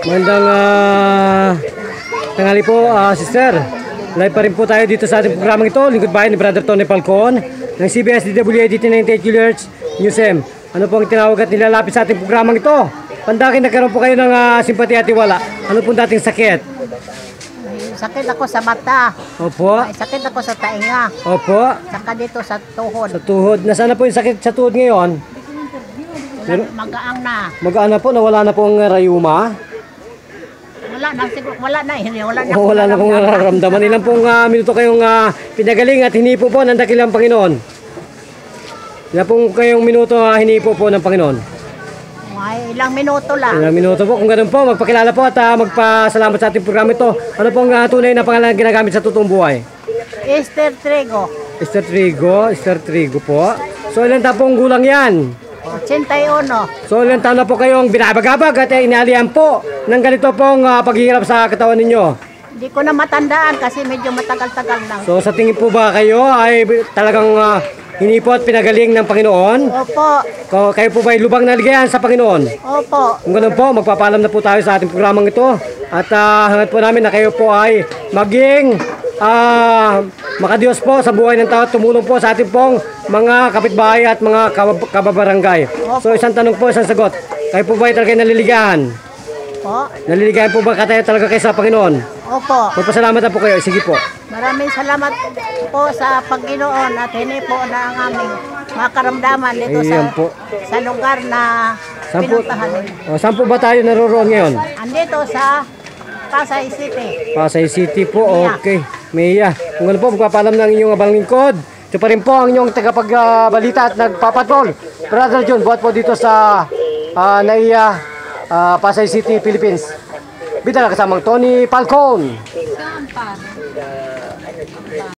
Magandang tanghali po, sister. Live pa rin po tayo dito sa ating programang ito. Lingkod bayan ni Brother Tony Falcon ng CBS DWAD 98 kHz Newsem. Ano pong tinawag at nilalapit sa ating programang ito? Pandakin nagkaroon po kayo ng simpati at tiwala. Ano pong dating sakit? Sakit ako sa mata. Opo. May sakit ako sa tainga. Opo. Saka dito sa tuhod. Sa tuhod. Nasaan na po yung sakit sa tuhod ngayon? Magaang na. Magaan na po, nawala na po ang rayuma. Wala na, siguro, wala na. Wala na pong nararamdaman. Ilang pong minuto kayong pinagaling at hinipo po ng dakilang Panginoon? Ilang pong kayong minuto hinipo po ng Panginoon? Ay, ilang minuto lang. Ilang minuto po. Kung ganun po, magpakilala po at magpasalamat sa ating programa ito. Ano pong tunay na pangalan na ginagamit sa totoong buhay? Esther Trigo. Esther Trigo. Esther Trigo po. So ilang tapong gulang yan? 81. So ilang taon na po kayong binabagabag at inalihan po ng ganito pong paghihirap sa katawan ninyo? Hindi ko na matandaan kasi medyo matagal-tagal lang. So sa tingin po ba kayo ay talagang hinipo at pinagaling ng Panginoon? Opo. Kayo po ba ay lubang na ligayan sa Panginoon? Opo. Kung ganun po, magpapaalam na po tayo sa ating programang ito. At hangad po namin na kayo po ay maging makadiyos po sa buhay ng tao at tumulong po sa ating pong mga kapitbahay at mga kababarangay. So isang tanong po, isang sagot. Kayo po ba ay talaga naliligahan? Opo. Naliligahan po ba kayo talaga kayo sa Panginoon? Opo. Magpasalamat na po kayo. Sige po. Maraming salamat po sa Panginoon at hindi po na ang aming makaramdaman dito sa lugar na pinuntahan ninyo. Saan po ba tayo naroroon ngayon? Andito sa Pasay City. Pasay City po, okay. Mia. Kung ano po, magpapaalam ng inyong abang lingkod. Ito pa rin po ang inyong tagapagbalita at nagpapatrol. Brother John, buhat po dito sa NAIA, Pasay City, Philippines. Bida na kasamang Tony Falcon.